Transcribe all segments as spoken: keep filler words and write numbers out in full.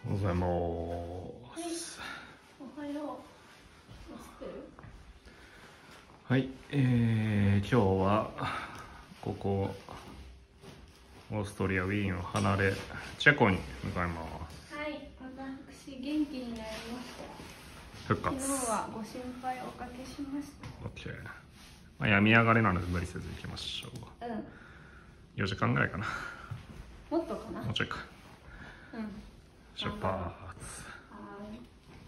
おはようございます。 おはよう。知ってる？ はい、えー、今日はここオーストリアウィーンを離れチェコに向かいます。 はい、私元気になりました。 復活。 昨日はご心配おかけしました。 OK。まあ、病み上がりなので無理せず行きましょう。 うん。 よじかんぐらいかな。 もっとかな。 もうちょいか。 うん。 出発。 はい。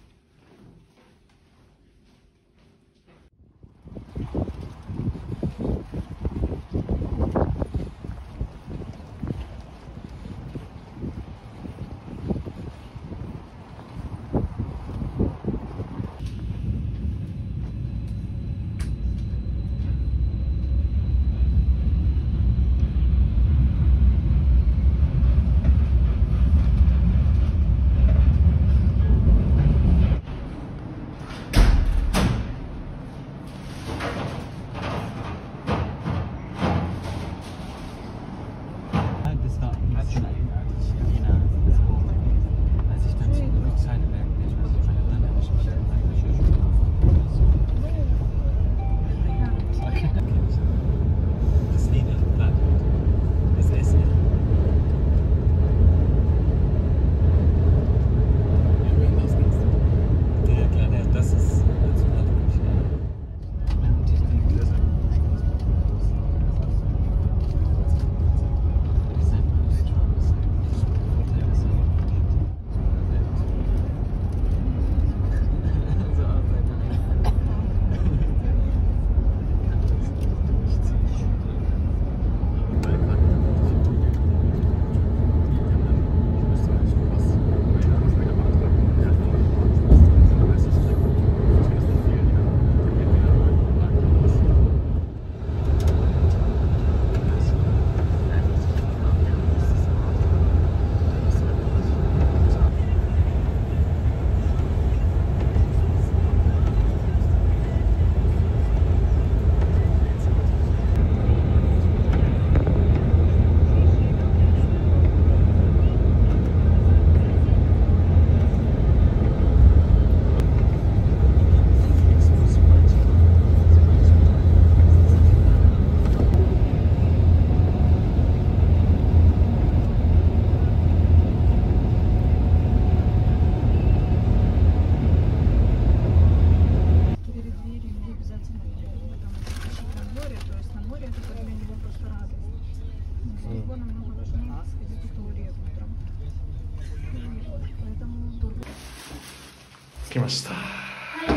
着きました。 はい、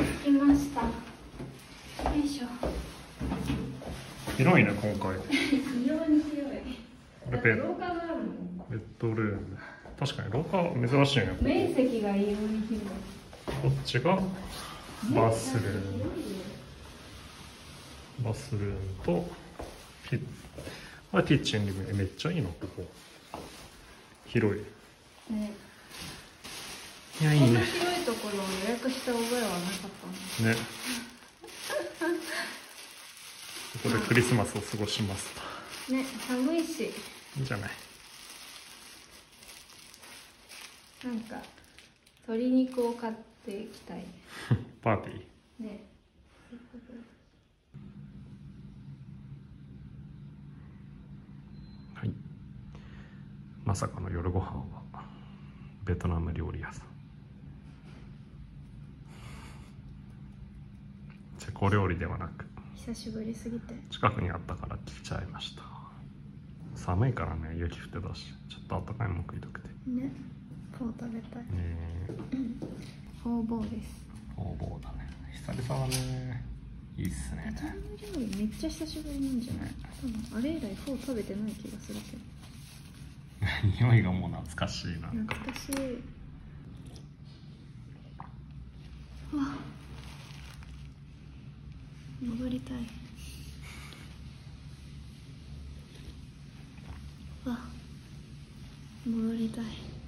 着きました。よいしょ。 広いね、今回。 異様に広い。 これベッ廊下があるもん。 ベッドルーム。確かに廊下珍しいね。ここ面積が異様に広い。 こっちがバスルーム。バスルームとキッこれキッチンリビング。めっちゃいいな、ここ。広い。 ね。 いや、いいね。 こんな広いところを予約した覚えはなかったね。ここでクリスマスを過ごしますと。ね、寒いし。 いいじゃない。 なんか鶏肉を買っていきたい。 パーティー。 ね。 はい。まさかの夜ご飯はベトナム料理屋さん。チェコ料理ではなく久しぶりすぎて近くにあったから来ちゃいました。寒いからね、雪降ってたし、ちょっとあったかいもの食いたくてね。フォー食べたい。 ね。 フォーボーです。 フォーボーだね。久々だね。いいっすね。 ベトナム料理めっちゃ久しぶりなんじゃない？ ね、 多分あれ以来フォー食べてない気がするけど。 匂いがもう懐かしいな。 懐かしい。わあ、戻りたい。わあ、戻りたい。